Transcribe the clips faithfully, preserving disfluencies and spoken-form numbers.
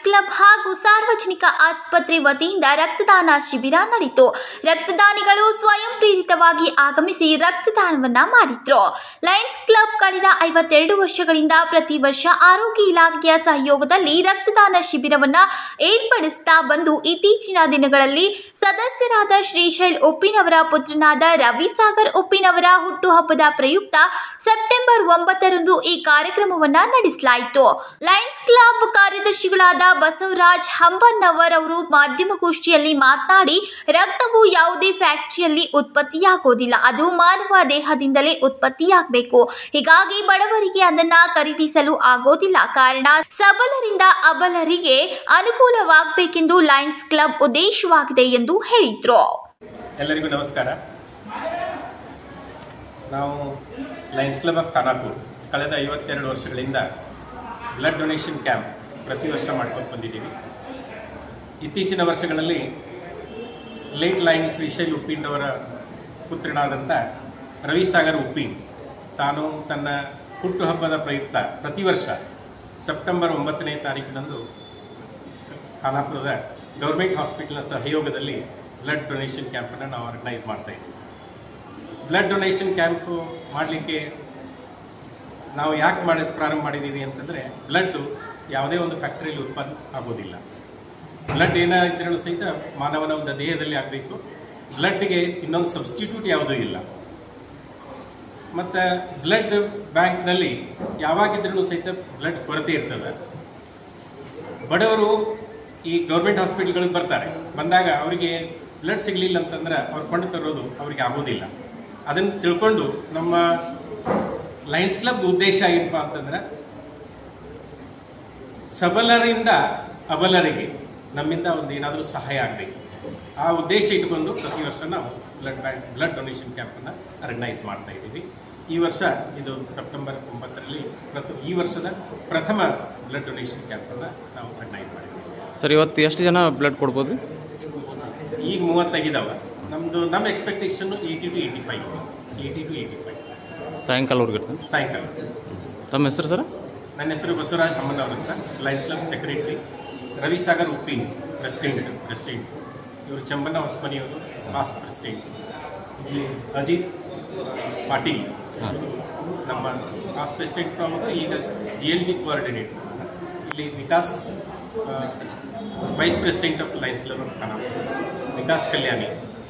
Club ಹಾಗೂ ಸಾರ್ವಜನಿಕ ಆಸ್ಪತ್ರೆ ವತಿಯಿಂದ ರಕ್ತದಾನ ಶಿಬಿರ ನಡೆಯಿತು. ರಕ್ತದಾನಿಗಳು ಸ್ವಯಂ ಪ್ರೇರಿತವಾಗಿ ಆಗಮಿಸಿ ರಕ್ತದಾನವನ್ನ ಮಾಡಿದ್ರು. ಲಯನ್ಸ್ ಕ್ಲಬ್ ಕಳೆದ ಐವತ್ತೆರಡು ವರ್ಷಗಳಿಂದ ಪ್ರತಿ ವರ್ಷ ಆರೋಗ್ಯ ಇಲಾಖೆಯ ಸಹಯೋಗದಲ್ಲಿ ರಕ್ತದಾನ ಶಿಬಿರವನ್ನ ಏರ್ಪಡಿಸುತ್ತಾ ಬಂದು ಇತ್ತೀಚಿನ ದಿನಗಳಲ್ಲಿ ಸದಸ್ಯರಾದ ಶ್ರೀಶೈಲ್ ಉಪ್ಪಿನವರ ಪುತ್ರನಾದ ರವಿಸಾಗರ್ ಉಪ್ಪಿನವರ ಹುಟ್ಟುಹಬ್ಬದ ಪ್ರಯುಕ್ತ ಸೆಪ್ಟೆಂಬರ್ ಒಂಬತ್ತರಂದು ಈ ಕಾರ್ಯಕ್ರಮವನ್ನ ನಡೆಸಲಾಯಿತು. ಲಯನ್ಸ್ ಕ್ಲಬ್ ಕಾರ್ಯದರ್ಶಿಗಳಾದ ಬಸವರಾಜ್ ಹಂಬನ್ನವರ್ ಅವರು ಮಾಧ್ಯಮಗೋಷ್ಠಿಯಲ್ಲಿ ಮಾತನಾಡಿ, ರಕ್ತವು ಯಾವುದೇ ಫ್ಯಾಕ್ಟರಿಯಲ್ಲಿ ಉತ್ಪತ್ತಿಯಾಗುವುದಿಲ್ಲ, ಅದು ಮಾನವ ದೇಹದಿಂದಲೇ ಉತ್ಪತ್ತಿಯಾಗಬೇಕು. ಹೀಗಾಗಿ ಬಡವರಿಗೆ ಅದನ್ನ ಖರೀದಿಸಲು ಆಗೋದಿಲ್ಲ. ಕಾರಣ ಸಬಲರಿಂದ ಅಬಲರಿಗೆ ಅನುಕೂಲವಾಗಬೇಕೆಂದು ಲಯನ್ಸ್ ಕ್ಲಬ್ ಉದ್ದೇಶವಾಗಿದೆ ಎಂದು ಹೇಳಿದ್ರು. ಎಲ್ಲರಿಗೂ ನಮಸ್ಕಾರ. ನಾವು ಲಯನ್ಸ್ ಕ್ಲಬ್ ಆಫ್ ಖಾನಾಪುರ್ ಕಳೆದ ಐವತ್ತೆರಡು ವರ್ಷಗಳಿಂದ ಬ್ಲಡ್ ಡೊನೇಷನ್ ಕ್ಯಾಂಪ್ ಪ್ರತಿ ವರ್ಷ ಮಾಡ್ಕೊಂಡು ಬಂದಿದ್ದೀವಿ. ಇತ್ತೀಚಿನ ವರ್ಷಗಳಲ್ಲಿ ಲೇಟ್ ಲೈನ್ ಶ್ರೀಶೈಲ್ ಉಪ್ಪಿನವರ ಪುತ್ರನಾದಂಥ ರವಿಸಾಗರ್ ಉಪ್ಪಿನ್ ತಾನು ತನ್ನ ಹುಟ್ಟುಹಬ್ಬದ ಪ್ರಯುಕ್ತ ಪ್ರತಿ ವರ್ಷ ಸೆಪ್ಟೆಂಬರ್ ಒಂಬತ್ತನೇ ತಾರೀಕಿನಂದು ಖಾನಾಪುರದ ಗೌರ್ಮೆಂಟ್ ಹಾಸ್ಪಿಟಲ್ನ ಸಹಯೋಗದಲ್ಲಿ ಬ್ಲಡ್ ಡೊನೇಷನ್ ಕ್ಯಾಂಪನ್ನು ನಾವು ಆರ್ಗನೈಸ್ ಮಾಡ್ತಾಯಿದ್ದೀವಿ. ಬ್ಲಡ್ ಡೊನೇಷನ್ ಕ್ಯಾಂಪು ಮಾಡಲಿಕ್ಕೆ ನಾವು ಯಾಕೆ ಮಾಡಿ ಪ್ರಾರಂಭ ಮಾಡಿದ್ದೀವಿ ಅಂತಂದರೆ, ಬ್ಲಡ್ಡು ಯಾವುದೇ ಒಂದು ಫ್ಯಾಕ್ಟ್ರಿಯಲ್ಲಿ ಉತ್ಪನ್ನ ಆಗೋದಿಲ್ಲ. ಬ್ಲಡ್ ಏನಾದ್ರೂ ಸಹಿತ ಮಾನವನ ಒಂದು ದೇಹದಲ್ಲಿ ಆಗಬೇಕು. ಬ್ಲಡ್ಗೆ ಇನ್ನೊಂದು ಸಬ್ಸ್ಟಿಟ್ಯೂಟ್ ಯಾವುದೂ ಇಲ್ಲ. ಮತ್ತು ಬ್ಲಡ್ ಬ್ಯಾಂಕ್ನಲ್ಲಿ ಯಾವಾಗಿದ್ರೂ ಸಹಿತ ಬ್ಲಡ್ ಕೊರತೆ ಇರ್ತದೆ. ಬಡವರು ಈ ಗೌರ್ಮೆಂಟ್ ಹಾಸ್ಪಿಟಲ್ಗಳಿಗೆ ಬರ್ತಾರೆ. ಬಂದಾಗ ಅವರಿಗೆ ಬ್ಲಡ್ ಸಿಗಲಿಲ್ಲ ಅಂತಂದ್ರೆ ಅವ್ರು ಕೊಂಡು ತರೋದು ಅವರಿಗೆ ಆಗೋದಿಲ್ಲ. ಅದನ್ನು ತಿಳ್ಕೊಂಡು ನಮ್ಮ ಲಯನ್ಸ್ ಕ್ಲಬ್ ಉದ್ದೇಶ ಏನಪ್ಪ ಅಂತಂದ್ರೆ, ಸಬಲರಿಂದ ಅಬಲರಿಗೆ ನಮ್ಮಿಂದ ಒಂದು ಏನಾದರೂ ಸಹಾಯ ಆಗಬೇಕು. ಆ ಉದ್ದೇಶ ಇಟ್ಕೊಂಡು ಪ್ರತಿ ವರ್ಷ ನಾವು ಬ್ಲಡ್ ಬ್ಯಾಂಕ್ ಬ್ಲಡ್ ಡೊನೇಷನ್ ಕ್ಯಾಂಪನ್ನು ಆರ್ಗನೈಸ್ ಮಾಡ್ತಾ ಇದ್ದೀವಿ. ಈ ವರ್ಷ ಇದು ಸೆಪ್ಟೆಂಬರ್ ಒಂಬತ್ತರಲ್ಲಿ ಪ್ರತಿ ಈ ವರ್ಷದ ಪ್ರಥಮ ಬ್ಲಡ್ ಡೊನೇಷನ್ ಕ್ಯಾಂಪನ್ನು ನಾವು ಆರ್ಗನೈಸ್ ಮಾಡಿದ್ದೀವಿ. ಸರ್, ಇವತ್ತು ಎಷ್ಟು ಜನ ಬ್ಲಡ್ ಕೊಡ್ಬೋದು? ಈಗ ಮೂವತ್ತೈದಾವೆ. ನಮ್ಮದು ನಮ್ಮ ಎಕ್ಸ್ಪೆಕ್ಟೇಷನ್ನು ಏಯ್ಟಿ ಟು ಏಯ್ಟಿ ಫೈವ್ ಇದೆ. ಏಯ್ಟಿ ಟು ಏಯ್ಟಿ ಫೈವ್ ಸಾಯಂಕಾಲವರೆಗೆ ಸಾಯಂಕಾಲ. ತಮ್ಮ ಹೆಸರು ಸರ್? ನನ್ನ ಹೆಸರು ಬಸವರಾಜ್ ಹಮ್ಮನವರ್ ಅಂತ, Lions Club secretary. Ravisagar Uppin president president ಇವರು ಚಂಬಣ್ಣ ಹೊಸಮನಿಯವರು ಪಾಸ್ಟ್ ಪ್ರೆಸಿಡೆಂಟ್. ಇಲ್ಲಿ ಅಜಿತ್ ಪಾಟೀಲ್ ನಮ್ಮ ಪಾಸ್ಟ್ ಪ್ರೆಸಿಡೆಂಟ್ ಅವರು, ಈಗ ಜಿ ಎಲ್ ಡಿ ಕೋಆರ್ಡಿನೇಟರ್. ಇಲ್ಲಿ Vikas vice president of Lions Club of Khanapur, Vikas Kalyani.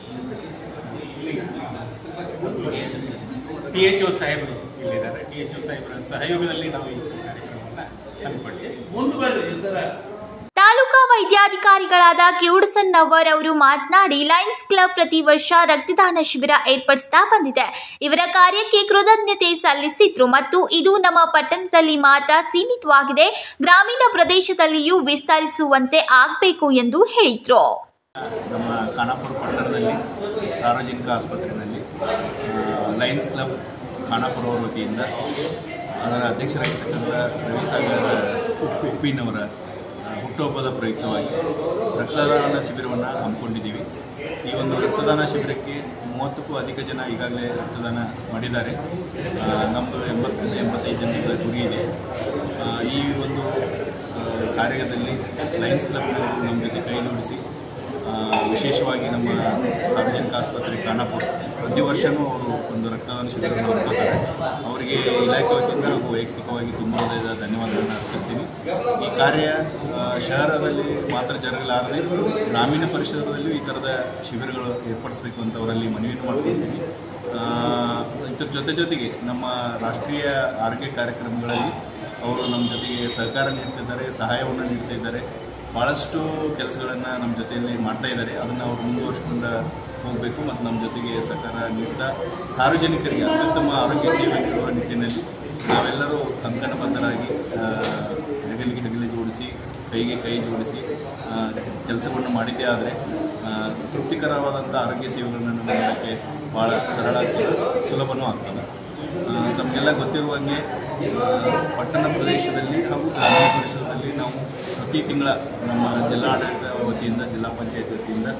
T H O ಸಾಹೇಬರು ಇಲ್ಲಿದ್ದಾರೆ. ಟಿ ಎಚ್ ಒ ಸಾಹೇಬರ ಸಹಯೋಗದಲ್ಲಿ ನಾವು ಈ ಕಾರ್ಯಕ್ರಮವನ್ನು ಹಮ್ಮಿಕೊಂಡಿದ್ದೇವೆ. ತಾಲೂಕಾ ವೈದ್ಯಾಧಿಕಾರಿಗಳಾದ ಕ್ಯೂಡಸನ್ನವರ್ ಅವರು ಮಾತನಾಡಿ, ಲಯನ್ಸ್ ಕ್ಲಬ್ ಪ್ರತಿ ವರ್ಷ ರಕ್ತದಾನ ಶಿಬಿರ ಏರ್ಪಡಿಸ್ತಾ ಬಂದಿದೆ. ಇವರ ಕಾರ್ಯಕ್ಕೆ ಕೃತಜ್ಞತೆ ಸಲ್ಲಿಸಿದ್ರು ಮತ್ತು ಇದು ನಮ್ಮ ಪಟ್ಟಣದಲ್ಲಿ ಮಾತ್ರ ಸೀಮಿತವಾಗಿದೆ, ಗ್ರಾಮೀಣ ಪ್ರದೇಶದಲ್ಲಿಯೂ ವಿಸ್ತರಿಸುವಂತೆ ಆಗಬೇಕು ಎಂದು ಹೇಳಿದ್ರು. ನಮ್ಮ ಖಾನಾಪುರ ಪಟ್ಟಣದಲ್ಲಿ ಸಾರ್ವಜನಿಕ ಆಸ್ಪತ್ರೆಯಲ್ಲಿ ಲಯನ್ಸ್ ಕ್ಲಬ್ ಖಾನಾಪುರ ಅವರ ವತಿಯಿಂದ ಅದರ ಅಧ್ಯಕ್ಷರಾಗಿರ್ತಕ್ಕಂಥ ರವಿಸಾಗರ್ ಉಪ್ಪಿನವರ ಹುಟ್ಟುಹಬ್ಬದ ಪ್ರಯುಕ್ತವಾಗಿ ರಕ್ತದಾನ ಶಿಬಿರವನ್ನು ಹಮ್ಮಿಕೊಂಡಿದ್ದೀವಿ. ಈ ಒಂದು ರಕ್ತದಾನ ಶಿಬಿರಕ್ಕೆ ಮೂವತ್ತಕ್ಕೂ ಅಧಿಕ ಜನ ಈಗಾಗಲೇ ರಕ್ತದಾನ ಮಾಡಿದ್ದಾರೆ. ನಮ್ಮದು ಎಂಬತ್ತರಿಂದ ಎಂಬತ್ತೈದು ಜನಗಳ ಗುರಿ ಇದೆ. ಈ ಒಂದು ಕಾರ್ಯದಲ್ಲಿ ಲಯನ್ಸ್ ಕ್ಲಬ್ ನಮ್ಮ ಜೊತೆ ಕೈ ಜೋಡಿಸಿ ವಿಶೇಷವಾಗಿ ನಮ್ಮ ಸಾರ್ವಜನಿಕ ಆಸ್ಪತ್ರೆ ಖಾನಾಪುರ ಪ್ರತಿ ವರ್ಷವೂ ಅವರು ಒಂದು ರಕ್ತದಾನ ಶಿಬಿರವನ್ನು ಹಮ್ಮಿಕೊಳ್ತಾರೆ. ಅವರಿಗೆ ಇಲಾಖೆ ವತಿಯಿಂದ ಹಾಗೂ ವೈಯಕ್ತಿಕವಾಗಿ ತುಂಬ ಹೃದಯದ ಧನ್ಯವಾದಗಳನ್ನು ಅರ್ಪಿಸ್ತೀನಿ. ಈ ಕಾರ್ಯ ಶಹರದಲ್ಲಿ ಮಾತ್ರ ಜರಗಲಾರದೆ ಗ್ರಾಮೀಣ ಪರಿಸರದಲ್ಲೂ ಈ ಥರದ ಶಿಬಿರಗಳು ಏರ್ಪಡಿಸಬೇಕು ಅಂತ ಅವರಲ್ಲಿ ಮನವಿಯನ್ನು ಮಾಡ್ಕೊಳ್ತೀನಿ. ಇದರ ಜೊತೆ ಜೊತೆಗೆ ನಮ್ಮ ರಾಷ್ಟ್ರೀಯ ಆರೋಗ್ಯ ಕಾರ್ಯಕ್ರಮಗಳಲ್ಲಿ ಅವರು ನಮ್ಮ ಜೊತೆಗೆ ಸಹಕಾರ ನೀಡ್ತಿದ್ದಾರೆ, ಸಹಾಯವನ್ನು ನೀಡ್ತಾ ಇದ್ದಾರೆ. ಭಾಳಷ್ಟು ಕೆಲಸಗಳನ್ನು ನಮ್ಮ ಜೊತೆಯಲ್ಲಿ ಮಾಡ್ತಾ ಇದ್ದಾರೆ. ಅದನ್ನು ಅವರು ಮುಂದುವರಿಸ್ಕೊಂಡು ಹೋಗಬೇಕು ಮತ್ತು ನಮ್ಮ ಜೊತೆಗೆ ಸಹಕಾರ ನೀಡ್ತಾ ಸಾರ್ವಜನಿಕರಿಗೆ ಅತ್ಯುತ್ತಮ ಆರೋಗ್ಯ ಸೇವೆ ನೀಡುವ ನಿಟ್ಟಿನಲ್ಲಿ ನಾವೆಲ್ಲರೂ ಕಂಕಣಬದ್ಧರಾಗಿ ಹೆಗಲಿಗೆ ಹೆಗಲಿ ಜೋಡಿಸಿ ಕೈಗೆ ಕೈ ಜೋಡಿಸಿ ಕೆಲಸವನ್ನು ಮಾಡಿದ್ದೇ ಆದರೆ ತೃಪ್ತಿಕರವಾದಂಥ ಆರೋಗ್ಯ ಸೇವೆಗಳನ್ನು ನೀಡೋಕ್ಕೆ ಭಾಳ ಸರಳ ಸುಲಭವೂ ಆಗ್ತದೆ. ತಮಗೆಲ್ಲ ಗೊತ್ತಿರುವಂಗೆ ಪಟ್ಟಣ ಪ್ರದೇಶದಲ್ಲಿ ಹಾಗೂ ಗ್ರಾಮೀಣ ಪ್ರದೇಶದಲ್ಲಿ ನಾವು ಪ್ರತಿ ತಿಂಗಳ ನಮ್ಮ ಜಿಲ್ಲಾಡಳಿತ ವತಿಯಿಂದ ಜಿಲ್ಲಾ ಪಂಚಾಯತ್ ವತಿಯಿಂದ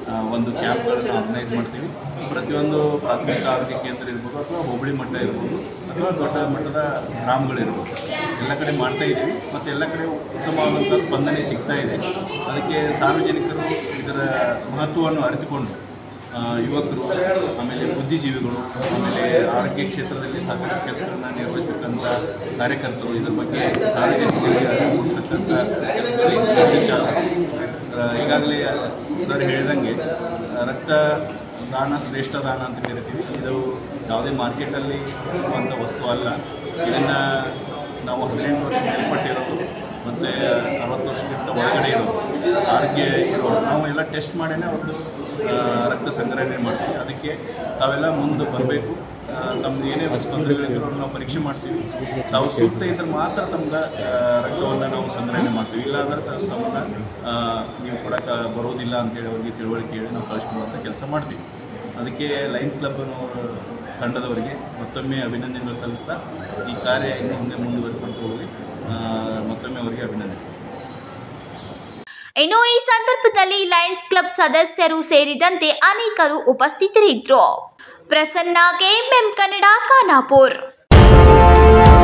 ಒಂದು ಕ್ಯಾಂಪ್ಗಳನ್ನು ಆರ್ಗನೈಸ್ ಮಾಡ್ತೀವಿ. ಪ್ರತಿಯೊಂದು ಪ್ರಾಥಮಿಕ ಆರೋಗ್ಯ ಕೇಂದ್ರ ಇರ್ಬೋದು ಅಥವಾ ಹೋಬಳಿ ಮಟ್ಟ ಇರ್ಬೋದು ಅಥವಾ ದೊಡ್ಡ ಮಟ್ಟದ ಗ್ರಾಮಗಳಿರ್ಬೋದು, ಎಲ್ಲ ಕಡೆ ಮಾಡ್ತಾ ಇದ್ದೀವಿ ಮತ್ತು ಎಲ್ಲ ಕಡೆ ಉತ್ತಮವಾದಂಥ ಸ್ಪಂದನೆ ಸಿಗ್ತಾ ಇದೆ. ಅದಕ್ಕೆ ಸಾರ್ವಜನಿಕರು ಇದರ ಮಹತ್ವವನ್ನು ಅರಿತುಕೊಂಡು ಯುವಕರು, ಆಮೇಲೆ ಬುದ್ಧಿಜೀವಿಗಳು, ಆಮೇಲೆ ಆರೋಗ್ಯ ಕ್ಷೇತ್ರದಲ್ಲಿ ಸಾಕಷ್ಟು ಕೆಲಸಗಳನ್ನು ನಿರ್ವಹಿಸ್ತಕ್ಕಂಥ ಕಾರ್ಯಕರ್ತರು ಇದರ ಬಗ್ಗೆ ಸಾರ್ವಜನಿಕರಿಗೆ ಅರಿವು ಮೂಡಿಸ್ತಕ್ಕಂಥ ಕೆಲಸಗಳಿಗೆ ಹೆಚ್ಚೆಚ್ಚಾಗಿ ಈಗಾಗಲೇ ಸರ್ ಹೇಳಿದಂಗೆ ರಕ್ತದಾನ ಶ್ರೇಷ್ಠ ದಾನ ಅಂತ ಕರಿತೀವಿ. ಇದು ಯಾವುದೇ ಮಾರ್ಕೆಟಲ್ಲಿ ಸಿಗುವಂಥ ವಸ್ತು ಅಲ್ಲ. ಇದನ್ನು ನಾವು ಹದಿನೆಂಟು ವರ್ಷ ಮೇಲ್ಪಟ್ಟಿರೋದು ಮತ್ತು ಅರವತ್ತು ವರ್ಷಕ್ಕಿಂತ ಒಳಗಡೆ ಇರೋದು ಆರೋಗ್ಯ ಇರೋರು ನಾವು ಎಲ್ಲ ಟೆಸ್ಟ್ ಮಾಡಿನೇ ಒಂದು ರಕ್ತ ಸಂಗ್ರಹಣೆ ಮಾಡ್ತೀವಿ. ಅದಕ್ಕೆ ತಾವೆಲ್ಲ ಮುಂದೆ ಬರಬೇಕು. ತಮ್ಮದು ಏನೇ ತೊಂದರೆಗಳಿದ್ರು ನಾವು ಪರೀಕ್ಷೆ ಮಾಡ್ತೀವಿ. ತಾವು ಸೂಕ್ತ ಇದ್ರೆ ಮಾತ್ರ ತಮ್ಮದ ರಕ್ತವನ್ನು ನಾವು ಸಂಗ್ರಹಣೆ ಮಾಡ್ತೀವಿ. ಇಲ್ಲಾಂದ್ರೆ ತಮ್ಮನ್ನು ನೀವು ಕೊಡೋಕೆ ಬರೋದಿಲ್ಲ ಅಂತೇಳಿ ಅವ್ರಿಗೆ ತಿಳುವಳಿಕೆ ಹೇಳಿ ನಾವು ಕಳಿಸ್ಕೊಳ್ಳುವಂಥ ಕೆಲಸ ಮಾಡ್ತೀವಿ. ಅದಕ್ಕೆ ಲಯನ್ಸ್ ಕ್ಲಬ್ ತಂಡದವರಿಗೆ ಮತ್ತೊಮ್ಮೆ ಅಭಿನಂದನೆಗಳು ಸಲ್ಲಿಸ್ತಾ ಈ ಕಾರ್ಯ ಇನ್ನು ಮುಂದೆ ಮುಂದುವರಿಸಿಕೊಂಡು ಹೋಗಿ ಮತ್ತೊಮ್ಮೆ ಅವರಿಗೆ ಅಭಿನಂದನೆ. ಇನ್ನು ಈ ಸಂದರ್ಭದಲ್ಲಿ ಲಯನ್ಸ್ ಕ್ಲಬ್ ಸದಸ್ಯರು ಸೇರಿದಂತೆ ಅನೇಕರು ಉಪಸ್ಥಿತರಿದ್ದರು. ಪ್ರಸನ್ನ ಕೆಎಂಎಂ ಕನ್ನಡ ಖಾನಾಪುರ.